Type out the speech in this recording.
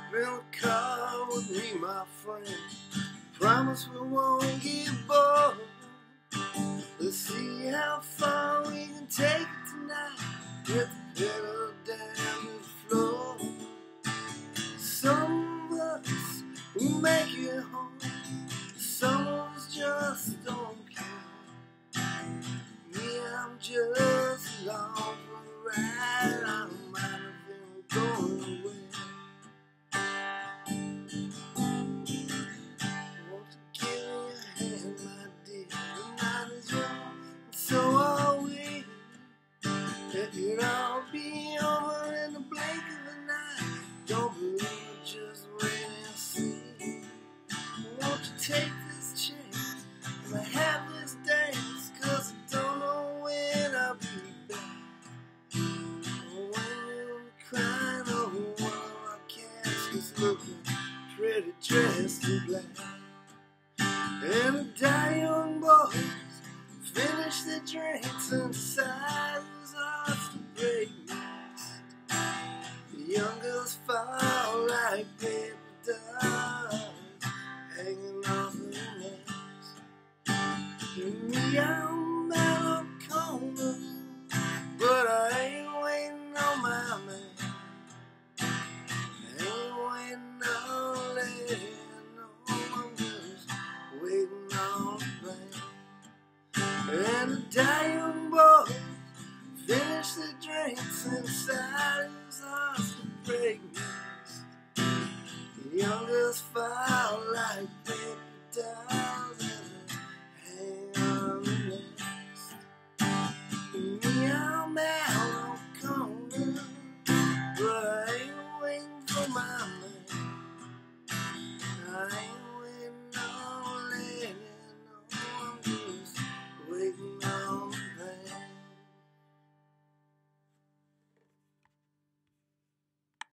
in the car with me, my friend. Promise we won't get bored. Let's see how far we can take it tonight. With the pedal down to the floor. Some of us will make it home. Some of us just don't care. Me, I'm just along for the ride. I might have been going away. Won't you give me a hand, my dear? The night is young, and so are we. It could all be over in the blink of an eye. Don't believe it, just wait and see. Won't you take this chance and I have this dance? 'Cause I don't know when I'll be back. Or when you'll be crying over one of our caskets, looking pretty dressed in black. And the die young boys finish their drinks and decide whose hearts to break next. The young girls fall like paper dolls hanging off their necks. And me, I'm out on the corner, but I ain't waiting on my man. I ain't waiting on lady, no, I'm just waiting on the band. And the dying boys finish their drinks and decide whose hearts to break next. The young girls fight